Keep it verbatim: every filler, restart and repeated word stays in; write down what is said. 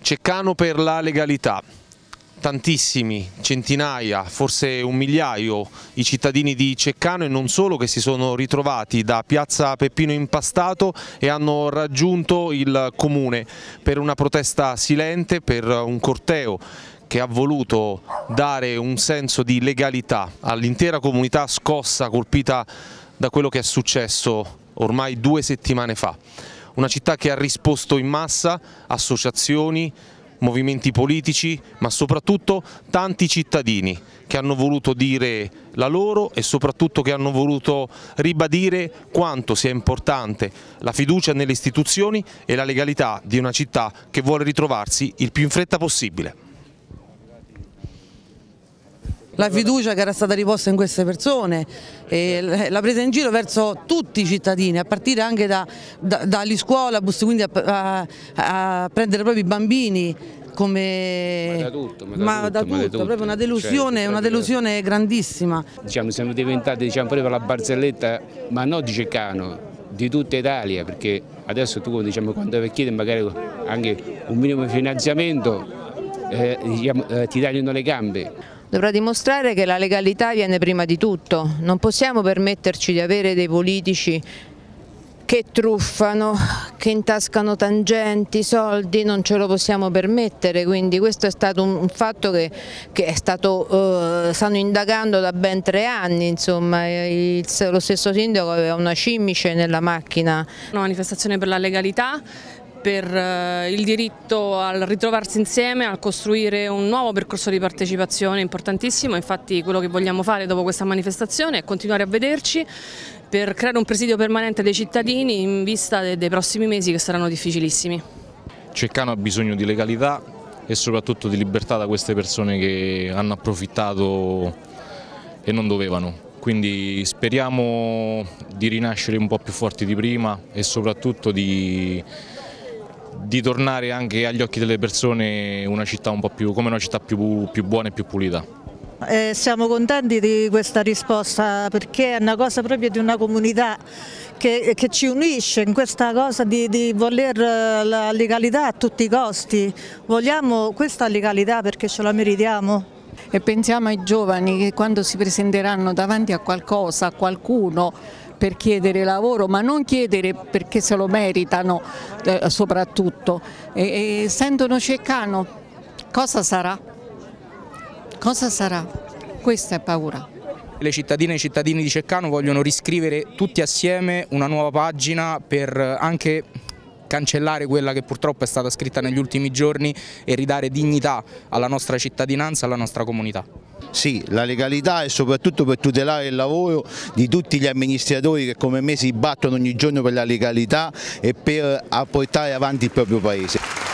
Ceccano per la legalità. Tantissimi, centinaia, forse un migliaio i cittadini di Ceccano e non solo che si sono ritrovati da piazza Peppino Impastato e hanno raggiunto il comune per una protesta silente, per un corteo che ha voluto dare un senso di legalità all'intera comunità scossa, colpita da quello che è successo ormai due settimane fa. Una città che ha risposto in massa, associazioni, movimenti politici, ma soprattutto tanti cittadini che hanno voluto dire la loro e soprattutto che hanno voluto ribadire quanto sia importante la fiducia nelle istituzioni e la legalità di una città che vuole ritrovarsi il più in fretta possibile. La fiducia che era stata riposta in queste persone, e la presa in giro verso tutti i cittadini, a partire anche da, da, dagli scuolabus, quindi a, a, a prendere proprio i bambini come... Ma da tutto, ma da ma tutto, da tutto, ma da tutto. proprio una delusione, Cioè, una delusione grandissima. Diciamo, siamo diventati, diciamo, proprio la barzelletta, ma non di Ceccano, di tutta Italia, perché adesso tu, diciamo, quando chiedi magari anche un minimo di finanziamento eh, diciamo, eh, ti tagliano le gambe. Dovrà dimostrare che la legalità viene prima di tutto, non possiamo permetterci di avere dei politici che truffano, che intascano tangenti, soldi, non ce lo possiamo permettere, quindi questo è stato un fatto che, che è stato, eh, stanno indagando da ben tre anni, insomma, il, lo stesso sindaco aveva una cimice nella macchina. Una manifestazione per la legalità, per il diritto al ritrovarsi insieme, a costruire un nuovo percorso di partecipazione importantissimo. Infatti quello che vogliamo fare dopo questa manifestazione è continuare a vederci per creare un presidio permanente dei cittadini in vista dei prossimi mesi che saranno difficilissimi. Ceccano ha bisogno di legalità e soprattutto di libertà da queste persone che hanno approfittato e non dovevano. Quindi speriamo di rinascere un po' più forti di prima e soprattutto di di tornare anche agli occhi delle persone una città un po' più, come una città più, più buona e più pulita. Eh, siamo contenti di questa risposta perché è una cosa proprio di una comunità che, che ci unisce in questa cosa di, di voler la legalità a tutti i costi. Vogliamo questa legalità perché ce la meritiamo. E pensiamo ai giovani che quando si presenteranno davanti a qualcosa, a qualcuno, per chiedere lavoro, ma non chiedere perché se lo meritano eh, soprattutto, e, e sentono Ceccano, cosa sarà? Cosa sarà? Questa è paura. Le cittadine e i cittadini di Ceccano vogliono riscrivere tutti assieme una nuova pagina per anche cancellare quella che purtroppo è stata scritta negli ultimi giorni e ridare dignità alla nostra cittadinanza, alla nostra comunità. Sì, la legalità è soprattutto per tutelare il lavoro di tutti gli amministratori che come me si battono ogni giorno per la legalità e per portare avanti il proprio paese.